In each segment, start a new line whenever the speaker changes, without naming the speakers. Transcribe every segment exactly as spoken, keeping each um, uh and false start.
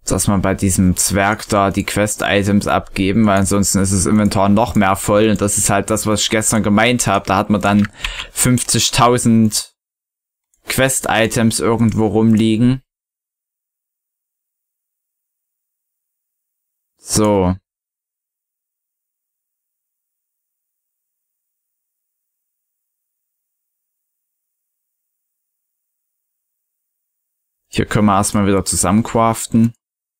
dass man bei diesem Zwerg da die Quest-Items abgeben, weil ansonsten ist das Inventar noch mehr voll und das ist halt das, was ich gestern gemeint habe. Da hat man dann fünfzigtausend Quest-Items irgendwo rumliegen. So. Hier können wir erstmal wieder zusammen craften.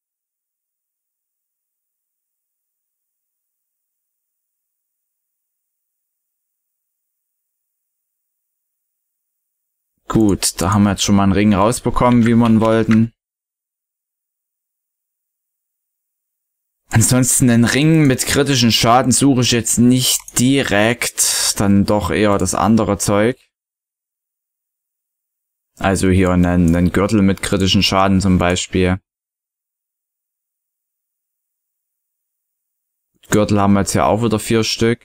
Gut, da haben wir jetzt schon mal einen Ring rausbekommen, wie wir ihn wollten. Ansonsten einen Ring mit kritischen Schaden suche ich jetzt nicht direkt, dann doch eher das andere Zeug. Also hier einen, einen Gürtel mit kritischen Schaden zum Beispiel. Gürtel haben wir jetzt ja auch wieder vier Stück.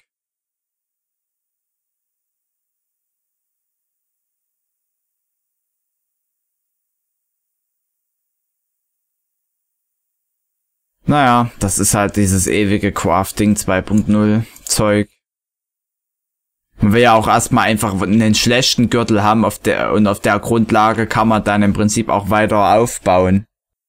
Naja, das ist halt dieses ewige Crafting zwei Punkt null Zeug. Man will ja auch erstmal einfach einen schlechten Gürtel haben auf der und auf der Grundlage kann man dann im Prinzip auch weiter aufbauen.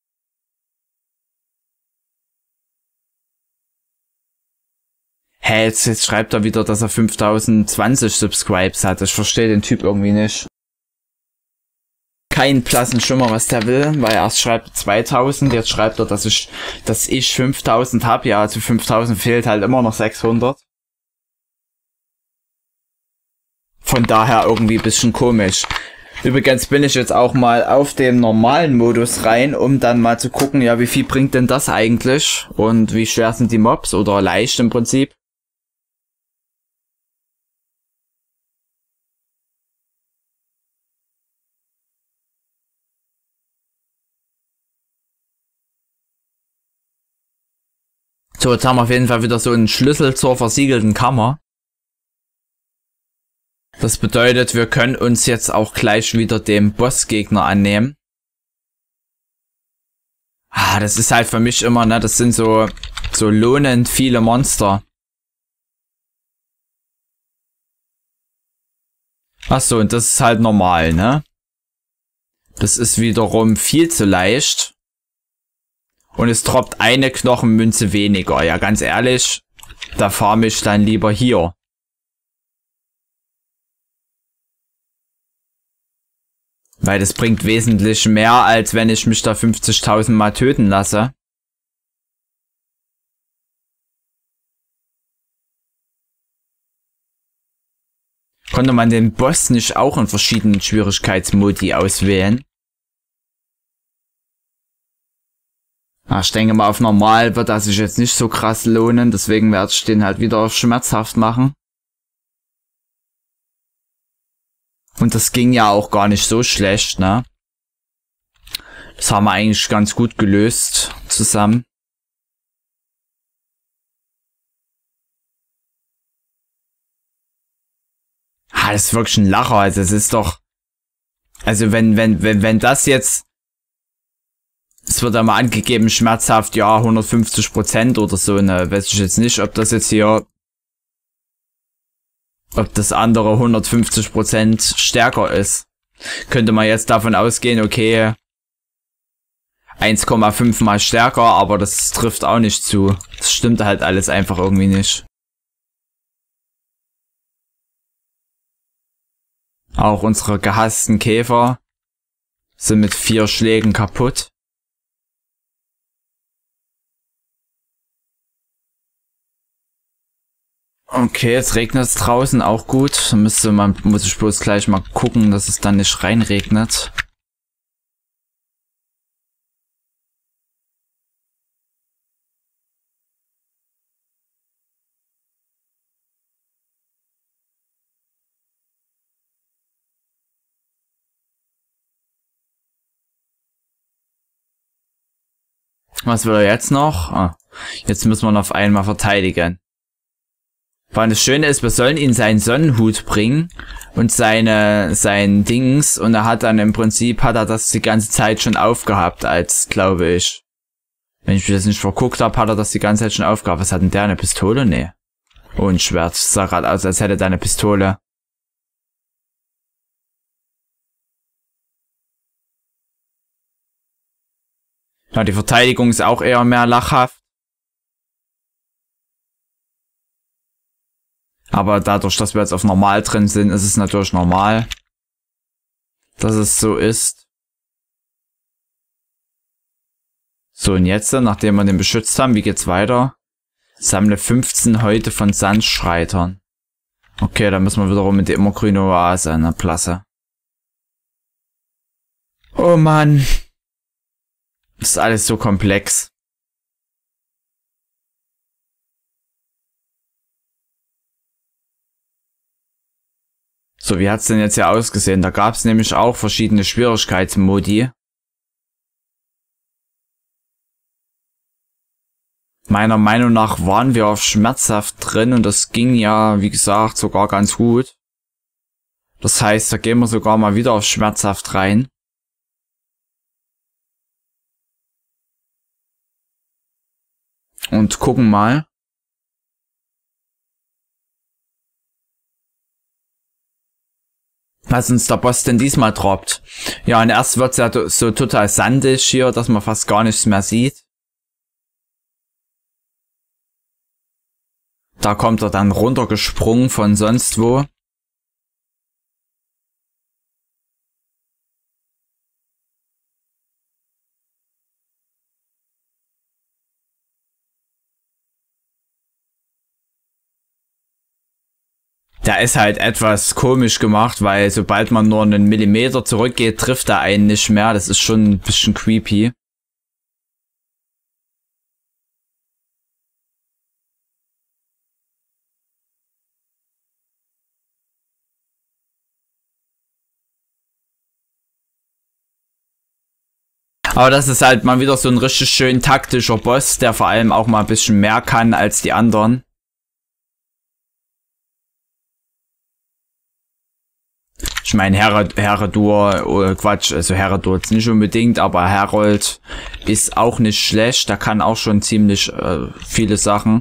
Hä, hey, jetzt, jetzt schreibt er wieder, dass er fünftausendzwanzig Subscribes hat. Ich verstehe den Typ irgendwie nicht. Keinen blassen Schimmer, was der will, weil erst schreibt er zweitausend, jetzt schreibt er, dass ich, dass ich fünftausend habe. Ja, zu fünftausend fehlt halt immer noch sechshundert. Von daher irgendwie ein bisschen komisch. Übrigens bin ich jetzt auch mal auf dem normalen Modus rein, um dann mal zu gucken, ja, wie viel bringt denn das eigentlich? Und wie schwer sind die Mobs? Oder leicht im Prinzip. So, jetzt haben wir auf jeden Fall wieder so einen Schlüssel zur versiegelten Kammer. Das bedeutet, wir können uns jetzt auch gleich wieder dem Bossgegner annehmen. Ah, das ist halt für mich immer, ne, das sind so, so lohnend viele Monster. Achso, und das ist halt normal, ne? Das ist wiederum viel zu leicht. Und es droppt eine Knochenmünze weniger. Ja, ganz ehrlich, da farme ich dann lieber hier. Weil das bringt wesentlich mehr, als wenn ich mich da fünfzigtausend Mal töten lasse. Konnte man den Boss nicht auch in verschiedenen Schwierigkeitsmodi auswählen? Ach, ich denke mal, auf normal wird das sich jetzt nicht so krass lohnen, deswegen werde ich den halt wieder schmerzhaft machen. Und das ging ja auch gar nicht so schlecht, ne? Das haben wir eigentlich ganz gut gelöst zusammen. Ah, das ist wirklich ein Lacher, also es ist doch... Also wenn, wenn, wenn, wenn das jetzt... Es wird einmal angegeben, schmerzhaft, ja, hundertfünfzig Prozent oder so, ne, weiß ich jetzt nicht, ob das jetzt hier, ob das andere hundertfünfzig Prozent stärker ist. Könnte man jetzt davon ausgehen, okay, eins Komma fünf mal stärker, aber das trifft auch nicht zu. Das stimmt halt alles einfach irgendwie nicht. Auch unsere gehassten Käfer sind mit vier Schlägen kaputt. Okay, jetzt regnet es draußen auch gut. Dann müsste man, muss ich bloß gleich mal gucken, dass es dann nicht reinregnet. Was will er jetzt noch? Ah, jetzt müssen wir ihn auf einmal verteidigen. Weil das Schöne ist, wir sollen ihn seinen Sonnenhut bringen und seine, sein Dings und er hat dann im Prinzip, hat er das die ganze Zeit schon aufgehabt als, glaube ich. Wenn ich mich jetzt nicht verguckt habe, hat er das die ganze Zeit schon aufgehabt. Was hat denn der, eine Pistole? Nee. Oh, ein Schwert. Das sah gerade aus, als hätte der eine Pistole. Ja, die Verteidigung ist auch eher mehr lachhaft. Aber dadurch, dass wir jetzt auf normal drin sind, ist es natürlich normal, dass es so ist. So, und jetzt, nachdem wir den beschützt haben, wie geht's weiter? Sammle fünfzehn Häute von Sandschreitern. Okay, dann müssen wir wiederum mit der immergrüne Oase an der Plasse. Oh Mann. Das ist alles so komplex. So, wie hat's denn jetzt hier ausgesehen? Da gab's nämlich auch verschiedene Schwierigkeitsmodi. Meiner Meinung nach waren wir auf schmerzhaft drin und das ging ja, wie gesagt, sogar ganz gut. Das heißt, da gehen wir sogar mal wieder auf schmerzhaft rein. Und gucken mal. Was uns der Boss denn diesmal droppt. Ja, und erst wird's ja so total sandig hier, dass man fast gar nichts mehr sieht. Da kommt er dann runtergesprungen von sonst wo. Der ist halt etwas komisch gemacht, weil sobald man nur einen Millimeter zurückgeht, trifft er einen nicht mehr. Das ist schon ein bisschen creepy. Aber das ist halt mal wieder so ein richtig schön taktischer Boss, der vor allem auch mal ein bisschen mehr kann als die anderen. Ich meine, Her Heredur, oh Quatsch, also Heredur jetzt nicht unbedingt, aber Herold ist auch nicht schlecht, der kann auch schon ziemlich äh, viele Sachen.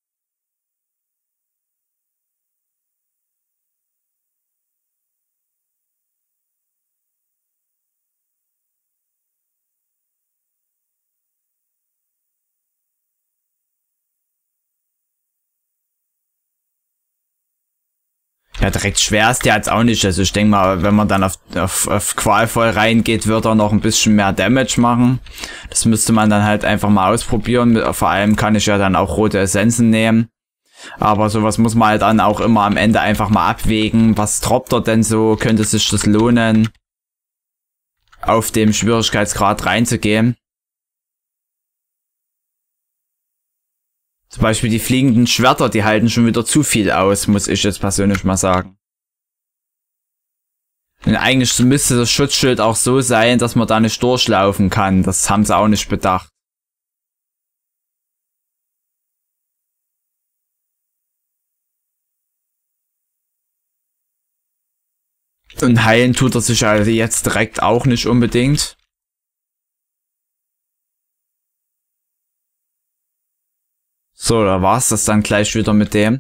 Ja, direkt schwer ist der jetzt auch nicht. Also ich denke mal, wenn man dann auf, auf, auf qualvoll reingeht, wird er noch ein bisschen mehr Damage machen. Das müsste man dann halt einfach mal ausprobieren. Vor allem kann ich ja dann auch rote Essenzen nehmen. Aber sowas muss man halt dann auch immer am Ende einfach mal abwägen. Was droppt er denn so? Könnte sich das lohnen, auf dem Schwierigkeitsgrad reinzugehen? Zum Beispiel die fliegenden Schwerter, die halten schon wieder zu viel aus, muss ich jetzt persönlich mal sagen. Und eigentlich müsste das Schutzschild auch so sein, dass man da nicht durchlaufen kann. Das haben sie auch nicht bedacht. Und heilen tut er sich also jetzt direkt auch nicht unbedingt. So, da war's das dann gleich wieder mit dem.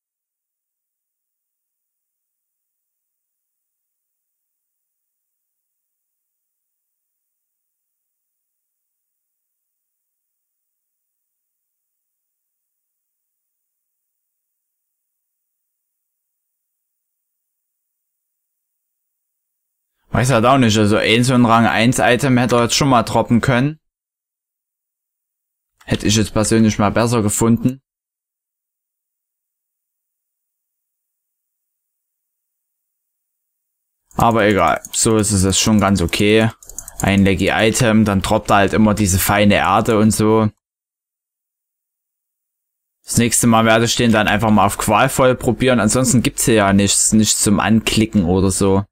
Weiß halt auch nicht, also ein so ein Rang eins Item hätte er jetzt schon mal droppen können. Hätte ich jetzt persönlich mal besser gefunden. Aber egal, so ist es schon ganz okay. Ein Leggy Item, dann droppt er halt immer diese feine Erde und so. Das nächste Mal werde ich den dann einfach mal auf qualvoll probieren. Ansonsten gibt's hier ja nichts, nichts zum Anklicken oder so.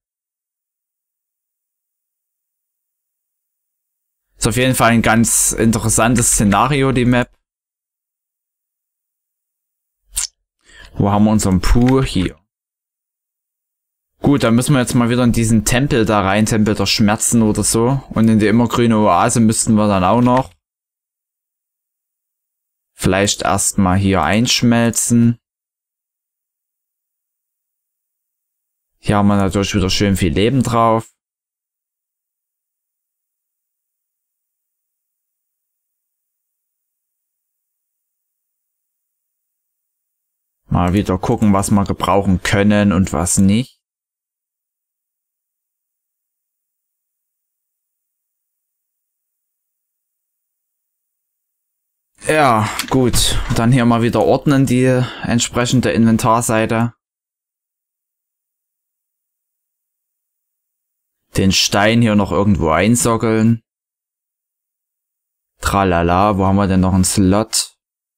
Ist auf jeden Fall ein ganz interessantes Szenario, die Map. Wo haben wir unseren Puh? Hier. Gut, dann müssen wir jetzt mal wieder in diesen Tempel da rein, Tempel der Schmerzen oder so. Und in die immergrüne Oase müssten wir dann auch noch. Vielleicht erstmal hier einschmelzen. Hier haben wir natürlich wieder schön viel Leben drauf. Mal wieder gucken, was wir gebrauchen können und was nicht. Ja, gut. Dann hier mal wieder ordnen die entsprechende Inventarseite. Den Stein hier noch irgendwo einsockeln. Tralala, wo haben wir denn noch einen Slot?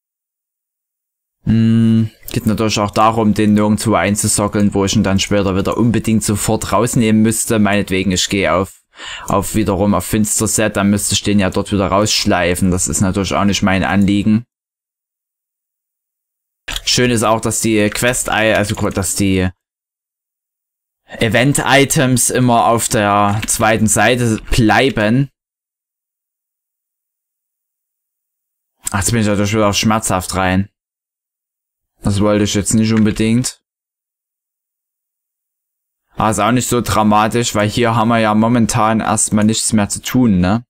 Hm, geht natürlich auch darum, den nirgendwo einzusockeln, wo ich ihn dann später wieder unbedingt sofort rausnehmen müsste. Meinetwegen, ich gehe auf auf wiederum auf Finsterset, dann müsste ich den ja dort wieder rausschleifen. Das ist natürlich auch nicht mein Anliegen. Schön ist auch, dass die Quest, also dass die Event-Items immer auf der zweiten Seite bleiben. Ach, jetzt bin ich natürlich wieder auf schmerzhaft rein. Das wollte ich jetzt nicht unbedingt. Aber ist auch nicht so dramatisch, weil hier haben wir ja momentan erstmal nichts mehr zu tun, ne?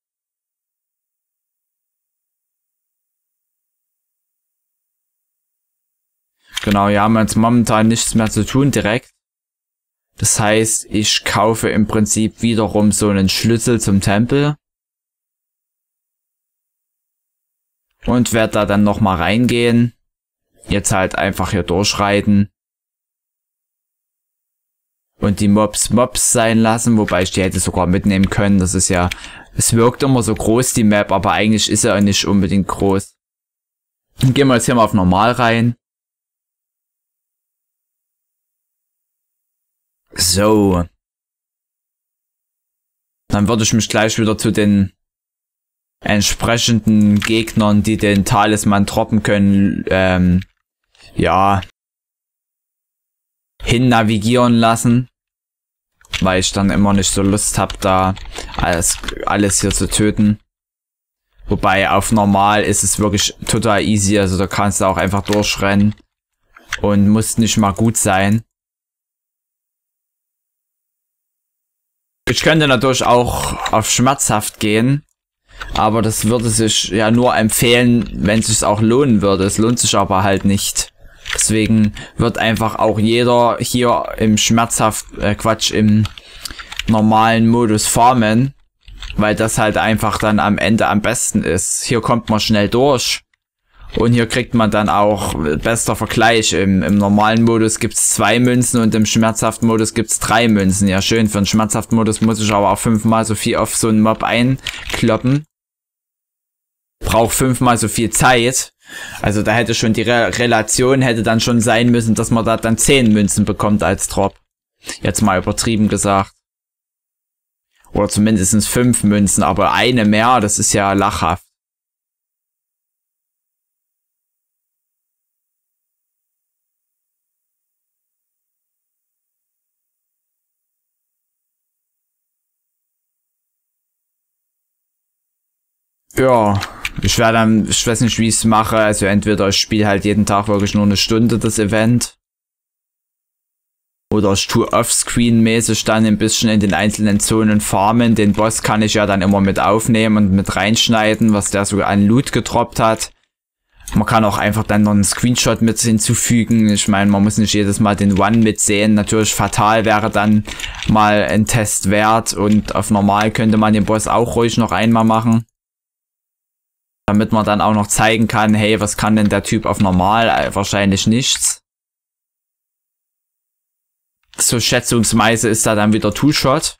Genau, hier haben wir jetzt momentan nichts mehr zu tun direkt. Das heißt, ich kaufe im Prinzip wiederum so einen Schlüssel zum Tempel. Und werde da dann nochmal reingehen. Jetzt halt einfach hier durchreiten. Und die Mobs Mobs sein lassen, wobei ich die hätte sogar mitnehmen können. Das ist ja, es wirkt immer so groß, die Map, aber eigentlich ist er nicht unbedingt groß. Dann gehen wir jetzt hier mal auf normal rein. So. Dann würde ich mich gleich wieder zu den entsprechenden Gegnern, die den Talisman droppen können, ähm, ja, hin navigieren lassen. Weil ich dann immer nicht so Lust habe, da alles, alles hier zu töten. Wobei auf normal ist es wirklich total easy, also da kannst du auch einfach durchrennen und muss nicht mal gut sein. Ich könnte natürlich auch auf schmerzhaft gehen, aber das würde sich ja nur empfehlen, wenn es sich auch lohnen würde. Es lohnt sich aber halt nicht. Deswegen wird einfach auch jeder hier im schmerzhaft, äh, Quatsch, im normalen Modus farmen, weil das halt einfach dann am Ende am besten ist. Hier kommt man schnell durch und hier kriegt man dann auch bester Vergleich. Im, im normalen Modus gibt's zwei Münzen und im schmerzhaften Modus gibt's drei Münzen. Ja schön, für den schmerzhaften Modus muss ich aber auch fünfmal so viel auf so einen Mob einkloppen. Braucht fünfmal so viel Zeit. Also da hätte schon die Re Relation hätte dann schon sein müssen, dass man da dann zehn Münzen bekommt als Drop. Jetzt mal übertrieben gesagt. Oder zumindest fünf Münzen, aber eine mehr, das ist ja lachhaft. Ja, ich werde dann, ich weiß nicht, wie ich es mache. Also entweder ich spiele halt jeden Tag wirklich nur eine Stunde das Event. Oder ich tue offscreen-mäßig dann ein bisschen in den einzelnen Zonen farmen. Den Boss kann ich ja dann immer mit aufnehmen und mit reinschneiden, was der sogar an Loot getroppt hat. Man kann auch einfach dann noch einen Screenshot mit hinzufügen. Ich meine, man muss nicht jedes Mal den One mitsehen. Natürlich fatal wäre dann mal ein Test wert. Und auf normal könnte man den Boss auch ruhig noch einmal machen. Damit man dann auch noch zeigen kann, hey, was kann denn der Typ auf normal? Wahrscheinlich nichts. So schätzungsweise ist da dann wieder Two-Shot.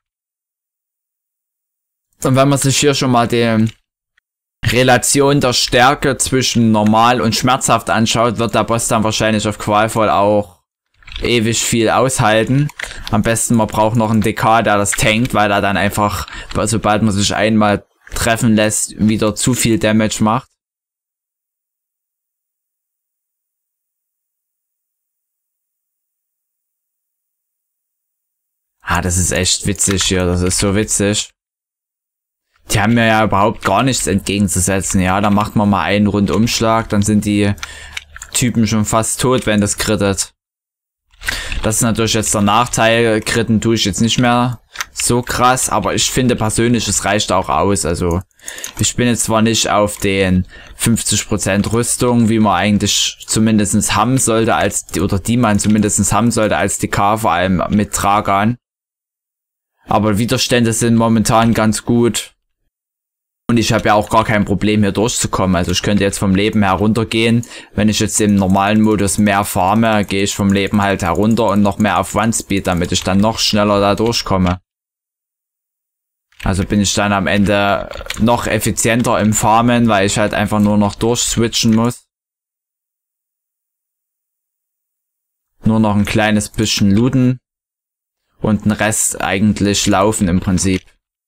Und wenn man sich hier schon mal die Relation der Stärke zwischen normal und schmerzhaft anschaut, wird der Boss dann wahrscheinlich auf qualvoll auch ewig viel aushalten. Am besten man braucht noch einen D K, der das tankt, weil er dann einfach, sobald man sich einmal treffen lässt, wieder zu viel Damage macht. Ah, das ist echt witzig hier, das ist so witzig. Die haben mir ja überhaupt gar nichts entgegenzusetzen. Ja, dann macht man mal einen Rundumschlag, dann sind die Typen schon fast tot, wenn das crittet. Das ist natürlich jetzt der Nachteil. Critten tue ich jetzt nicht mehr so krass, aber ich finde persönlich, es reicht auch aus. Also ich bin jetzt zwar nicht auf den fünfzig Prozent Rüstung, wie man eigentlich zumindest haben sollte, als oder die man zumindest haben sollte als D K, vor allem mit Tragan. Aber Widerstände sind momentan ganz gut. Und ich habe ja auch gar kein Problem hier durchzukommen. Also ich könnte jetzt vom Leben heruntergehen. Wenn ich jetzt im normalen Modus mehr farme, gehe ich vom Leben halt herunter und noch mehr auf One Speed, damit ich dann noch schneller da durchkomme. Also bin ich dann am Ende noch effizienter im Farmen, weil ich halt einfach nur noch durchswitchen muss. Nur noch ein kleines bisschen looten. Und den Rest eigentlich laufen im Prinzip.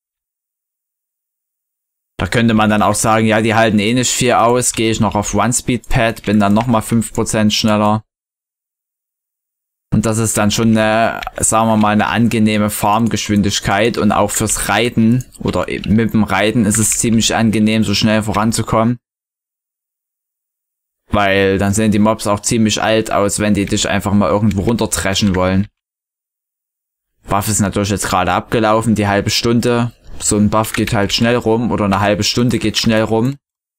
Da könnte man dann auch sagen, ja, die halten eh nicht viel aus, gehe ich noch auf One-Speed-Pad, bin dann nochmal fünf Prozent schneller. Und das ist dann schon eine, sagen wir mal, eine angenehme Farmgeschwindigkeit und auch fürs Reiten oder mit dem Reiten ist es ziemlich angenehm, so schnell voranzukommen. Weil dann sehen die Mobs auch ziemlich alt aus, wenn die dich einfach mal irgendwo runtertreschen wollen. Buff ist natürlich jetzt gerade abgelaufen, die halbe Stunde. So ein Buff geht halt schnell rum oder eine halbe Stunde geht schnell rum.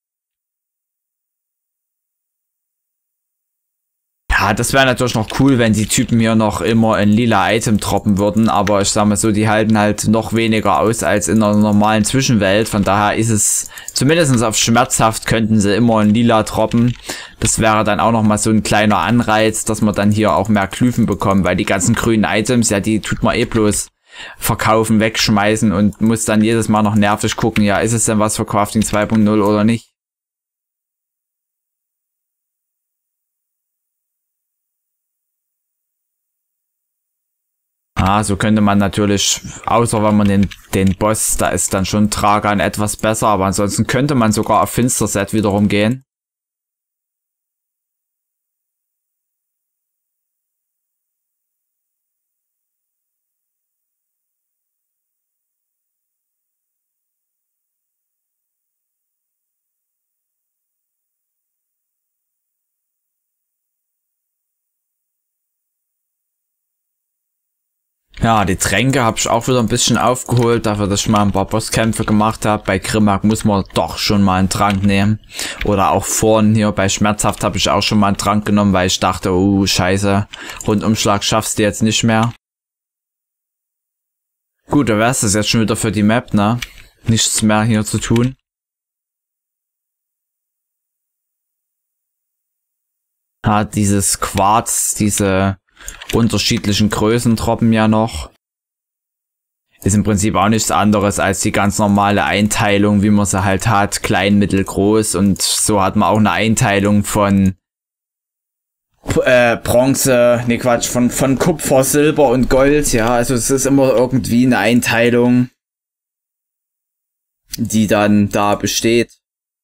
Ja, das wäre natürlich noch cool, wenn die Typen hier noch immer ein lila Item droppen würden, aber ich sag mal so, die halten halt noch weniger aus als in einer normalen Zwischenwelt, von daher ist es, zumindest auf schmerzhaft könnten sie immer ein lila droppen. Das wäre dann auch nochmal so ein kleiner Anreiz, dass man dann hier auch mehr Glyphen bekommt, weil die ganzen grünen Items, ja, die tut man eh bloß verkaufen, wegschmeißen und muss dann jedes Mal noch nervig gucken, ja, ist es denn was für Crafting zwei punkt null oder nicht? Ah, so könnte man natürlich, außer wenn man den, den Boss, da ist dann schon Tragan etwas besser, aber ansonsten könnte man sogar auf Finsterset wiederum gehen. Ja, die Tränke habe ich auch wieder ein bisschen aufgeholt, dafür, dass ich mal ein paar Bosskämpfe gemacht habe. Bei Grimmack muss man doch schon mal einen Trank nehmen. Oder auch vorhin hier bei Schmerzhaft habe ich auch schon mal einen Trank genommen, weil ich dachte, oh scheiße, Rundumschlag schaffst du jetzt nicht mehr. Gut, da wär's das jetzt schon wieder für die Map, ne? Nichts mehr hier zu tun. Ja, dieses Quarz, diese unterschiedlichen Größen droppen ja noch. Ist im Prinzip auch nichts anderes als die ganz normale Einteilung, wie man sie halt hat, klein, mittel, groß, und so hat man auch eine Einteilung von äh, Bronze, ne Quatsch, von, von Kupfer, Silber und Gold, ja, also es ist immer irgendwie eine Einteilung, die dann da besteht.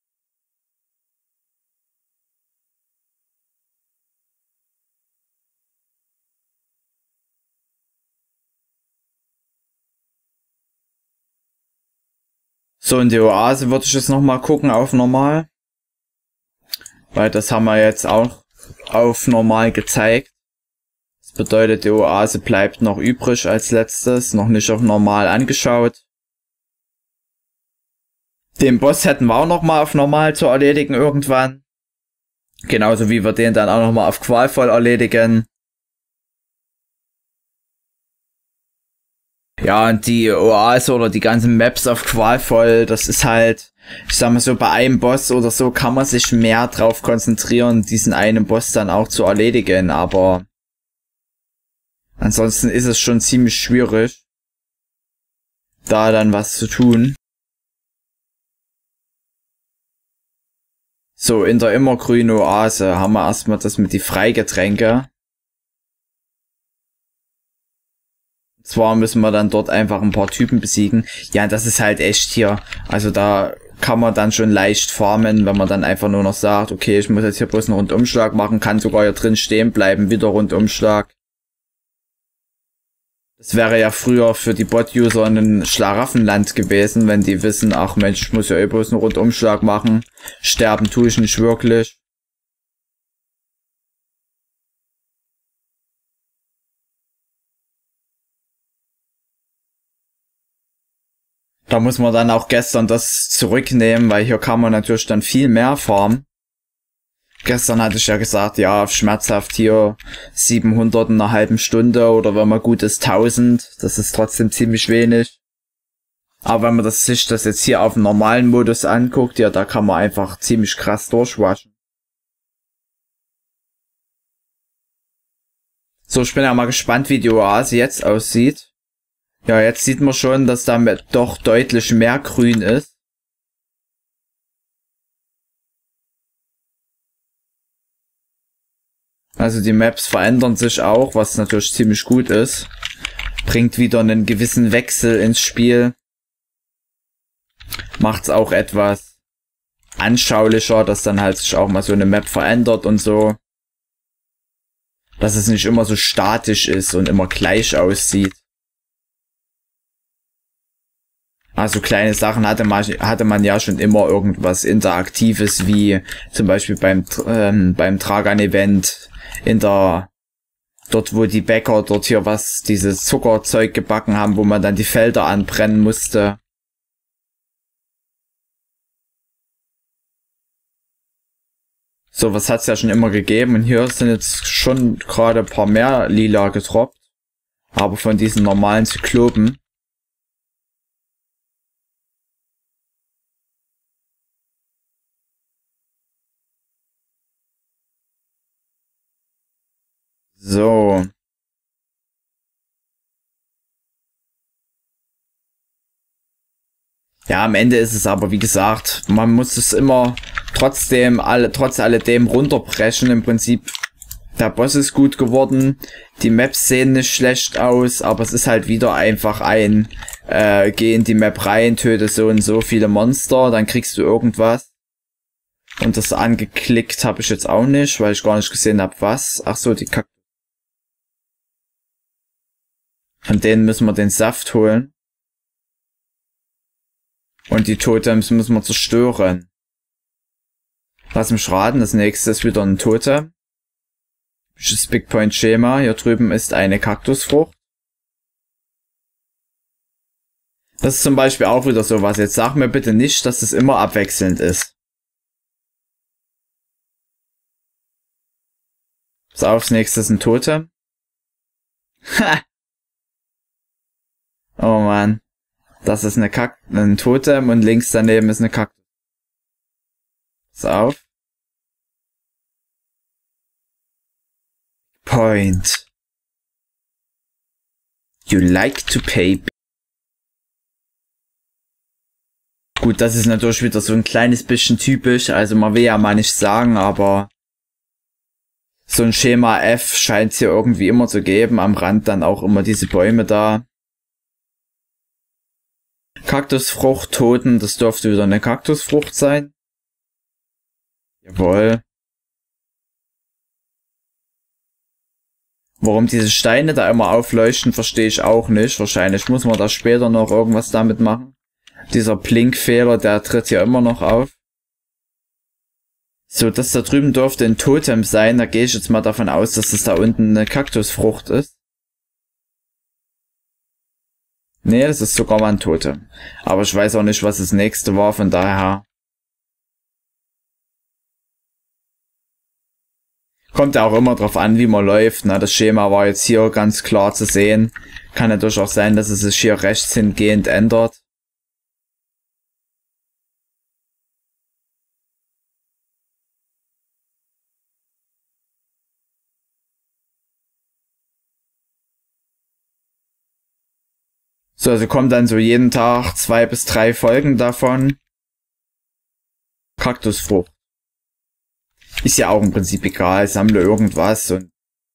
So, in die Oase würde ich jetzt nochmal gucken auf normal. Weil das haben wir jetzt auch auf normal gezeigt. Das bedeutet, die Oase bleibt noch übrig als letztes, noch nicht auf normal angeschaut. Den Boss hätten wir auch nochmal auf normal zu erledigen irgendwann. Genauso wie wir den dann auch nochmal auf qualvoll erledigen. Ja, und die Oase oder die ganzen Maps auf qualvoll, das ist halt, ich sag mal so, bei einem Boss oder so kann man sich mehr drauf konzentrieren, diesen einen Boss dann auch zu erledigen, aber ansonsten ist es schon ziemlich schwierig, da dann was zu tun. So, in der immergrünen Oase haben wir erstmal das mit die Freigetränke. Zwar müssen wir dann dort einfach ein paar Typen besiegen. Ja, das ist halt echt hier. Also da kann man dann schon leicht farmen, wenn man dann einfach nur noch sagt, okay, ich muss jetzt hier bloß einen Rundumschlag machen, kann sogar hier drin stehen bleiben, wieder Rundumschlag. Das wäre ja früher für die Bot-User ein Schlaraffenland gewesen, wenn die wissen, ach Mensch, ich muss ja eh bloß einen Rundumschlag machen. Sterben tue ich nicht wirklich. Da muss man dann auch gestern das zurücknehmen, weil hier kann man natürlich dann viel mehr farmen. Gestern hatte ich ja gesagt, ja, schmerzhaft hier siebenhundert in einer halben Stunde oder wenn man gut ist tausend. Das ist trotzdem ziemlich wenig. Aber wenn man das, sich das jetzt hier auf dem normalen Modus anguckt, ja, da kann man einfach ziemlich krass durchwaschen. So, ich bin ja mal gespannt, wie die Oase jetzt aussieht. Ja, jetzt sieht man schon, dass da doch deutlich mehr Grün ist. Also die Maps verändern sich auch, was natürlich ziemlich gut ist. Bringt wieder einen gewissen Wechsel ins Spiel. Macht's auch etwas anschaulicher, dass dann halt sich auch mal so eine Map verändert und so. Dass es nicht immer so statisch ist und immer gleich aussieht. Also kleine Sachen hatte man, hatte man ja schon immer irgendwas Interaktives, wie zum Beispiel beim, ähm, beim Tragan-Event in der, dort wo die Bäcker dort hier was, dieses Zuckerzeug gebacken haben, wo man dann die Felder anbrennen musste. So, was hat's ja schon immer gegeben und hier sind jetzt schon gerade ein paar mehr lila getroppt, aber von diesen normalen Zyklopen. So. Ja, am Ende ist es aber, wie gesagt, man muss es immer trotzdem, alle, trotz alledem runterbrechen. Im Prinzip, der Boss ist gut geworden, die Maps sehen nicht schlecht aus, aber es ist halt wieder einfach ein, äh, geh in die Map rein, töte so und so viele Monster, dann kriegst du irgendwas. Und das angeklickt habe ich jetzt auch nicht, weil ich gar nicht gesehen habe, was. Ach so, die Kack. Von denen müssen wir den Saft holen. Und die Totems müssen wir zerstören. Lass mich raten, das nächste ist wieder ein Totem. Das Big Point Schema. Hier drüben ist eine Kaktusfrucht. Das ist zum Beispiel auch wieder sowas. Jetzt sag mir bitte nicht, dass es immer abwechselnd ist. So, aufs nächste ist ein Totem. Ha! Oh man. Das ist eine Kack ein Totem und links daneben ist eine Kaktus. Pass auf. Point. You like to pay. Gut, das ist natürlich wieder so ein kleines bisschen typisch. Also man will ja mal nicht sagen, aber so ein Schema F scheint es hier irgendwie immer zu geben. Am Rand dann auch immer diese Bäume da. Kaktusfrucht, Toten, das dürfte wieder eine Kaktusfrucht sein. Jawohl. Warum diese Steine da immer aufleuchten, verstehe ich auch nicht. Wahrscheinlich muss man da später noch irgendwas damit machen. Dieser Blinkfehler, der tritt hier immer noch auf. So, das da drüben dürfte ein Totem sein. Da gehe ich jetzt mal davon aus, dass das da unten eine Kaktusfrucht ist. Nee, das ist sogar mal ein Totem. Aber ich weiß auch nicht, was das nächste war, von daher. Kommt ja auch immer drauf an, wie man läuft. Na, das Schema war jetzt hier ganz klar zu sehen. Kann natürlich auch sein, dass es sich hier rechts hingehend ändert. So, also kommen dann so jeden Tag zwei bis drei Folgen davon. Kaktusfrucht. Ist ja auch im Prinzip egal, sammle irgendwas und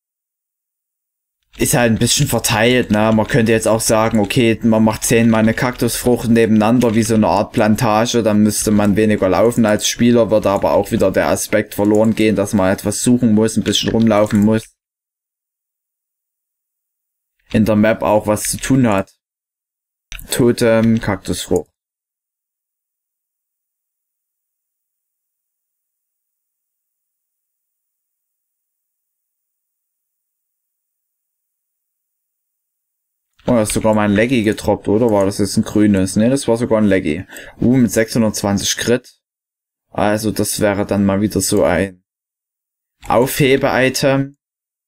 ist halt ein bisschen verteilt, ne? Man könnte jetzt auch sagen, okay, man macht zehnmal eine Kaktusfrucht nebeneinander wie so eine Art Plantage, dann müsste man weniger laufen als Spieler, wird aber auch wieder der Aspekt verloren gehen, dass man etwas suchen muss, ein bisschen rumlaufen muss. in der Map auch was zu tun hat. Totem, Kaktusfrucht. Oh, da ist sogar mal ein Leggy getroppt, oder? War das jetzt ein grünes? Ne, das war sogar ein Leggy. Uh, mit sechshundertzwanzig Crit. Also das wäre dann mal wieder so ein Aufhebe-Item.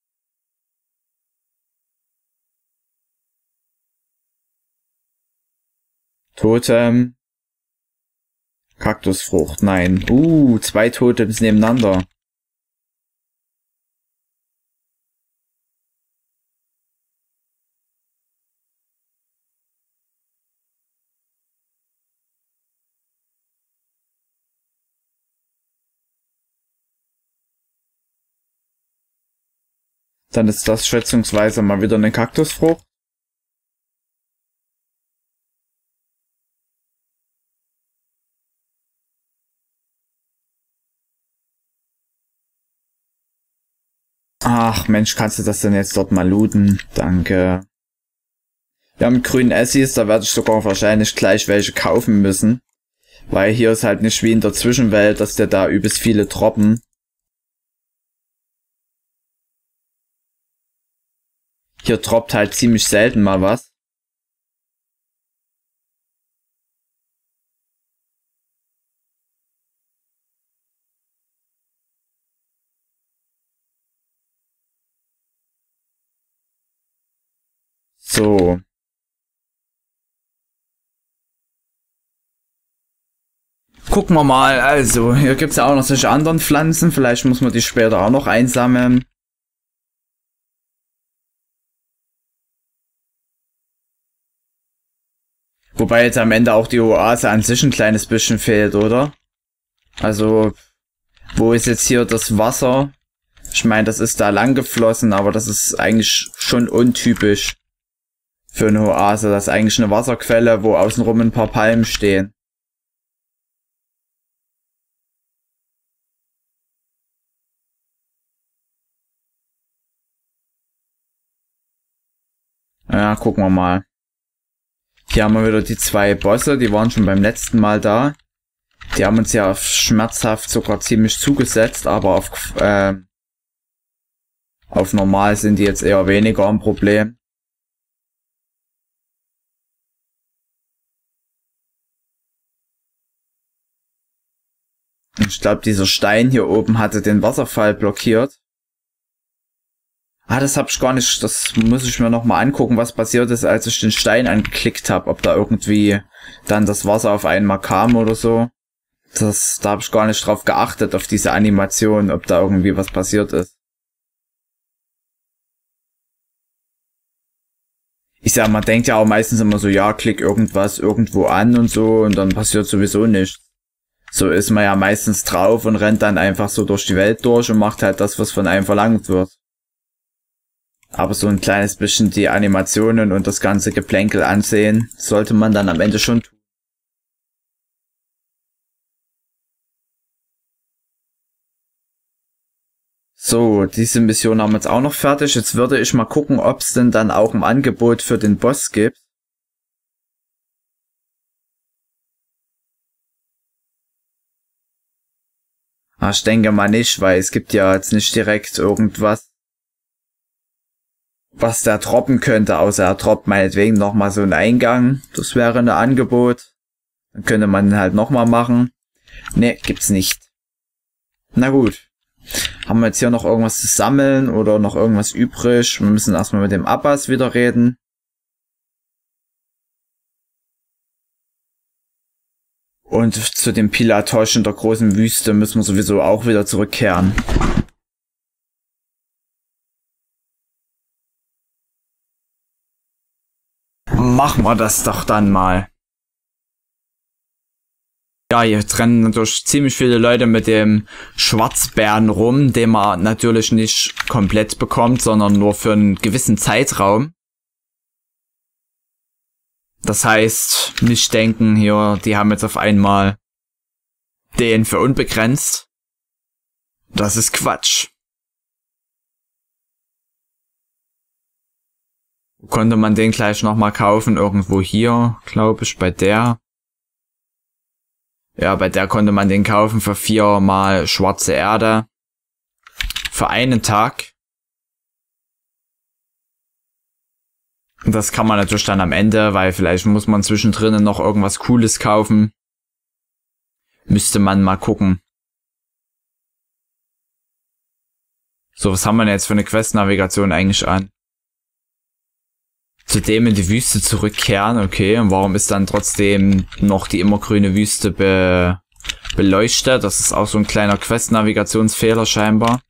Totem. Kaktusfrucht, nein. Uh, zwei Totems nebeneinander. Dann ist das schätzungsweise mal wieder eine Kaktusfrucht. Ach Mensch, kannst du das denn jetzt dort mal looten? Danke. Wir haben grünen Essis, da werde ich sogar wahrscheinlich gleich welche kaufen müssen. Weil hier ist halt nicht wie in der Zwischenwelt, dass der da übelst viele droppen. Hier droppt halt ziemlich selten mal was. So. Gucken wir mal, also, hier gibt's ja auch noch solche anderen Pflanzen, vielleicht muss man die später auch noch einsammeln. Wobei jetzt am Ende auch die Oase an sich ein kleines bisschen fehlt, oder? Also, wo ist jetzt hier das Wasser? Ich meine, das ist da lang geflossen, aber das ist eigentlich schon untypisch für eine Oase. Das ist eigentlich eine Wasserquelle, wo außenrum ein paar Palmen stehen. Ja, gucken wir mal. Hier haben wir wieder die zwei Bosse, die waren schon beim letzten Mal da. Die haben uns ja schmerzhaft sogar ziemlich zugesetzt, aber auf, äh, auf normal sind die jetzt eher weniger ein Problem. Ich glaube, dieser Stein hier oben hatte den Wasserfall blockiert. Ah, das hab ich gar nicht, das muss ich mir nochmal angucken, was passiert ist, als ich den Stein angeklickt habe, ob da irgendwie dann das Wasser auf einmal kam oder so. Das, da habe ich gar nicht drauf geachtet, auf diese Animation, ob da irgendwie was passiert ist. Ich sag, man denkt ja auch meistens immer so, ja, klick irgendwas irgendwo an und so und dann passiert sowieso nichts. So ist man ja meistens drauf und rennt dann einfach so durch die Welt durch und macht halt das, was von einem verlangt wird. Aber so ein kleines bisschen die Animationen und das ganze Geplänkel ansehen, sollte man dann am Ende schon tun. So, diese Mission haben wir jetzt auch noch fertig. Jetzt würde ich mal gucken, ob es denn dann auch ein Angebot für den Boss gibt. Ah, ich denke mal nicht, weil es gibt ja jetzt nicht direkt irgendwas, was der droppen könnte, außer er droppt meinetwegen nochmal so einen Eingang. Das wäre ein Angebot. Dann könnte man den halt nochmal machen. Ne, gibt's nicht. Na gut. Haben wir jetzt hier noch irgendwas zu sammeln oder noch irgendwas übrig? Wir müssen erstmal mit dem Abbas wieder reden. Und zu dem Pilatosch in der großen Wüste müssen wir sowieso auch wieder zurückkehren. Machen wir das doch dann mal. Ja, hier rennen natürlich ziemlich viele Leute mit dem Schwarzbären rum, den man natürlich nicht komplett bekommt, sondern nur für einen gewissen Zeitraum. Das heißt, nicht denken hier, die haben jetzt auf einmal den für unbegrenzt. Das ist Quatsch. konnte man den gleich nochmal kaufen, irgendwo hier, glaube ich, bei der. Ja, bei der konnte man den kaufen für viermal schwarze Erde. Für einen Tag. Und das kann man natürlich dann am Ende, weil vielleicht muss man zwischendrin noch irgendwas Cooles kaufen. Müsste man mal gucken. So, was haben wir denn jetzt für eine Quest-Navigation eigentlich an? Zudem in die Wüste zurückkehren, okay. Und warum ist dann trotzdem noch die immergrüne Wüste be beleuchtet? Das ist auch so ein kleiner Quest-Navigationsfehler scheinbar.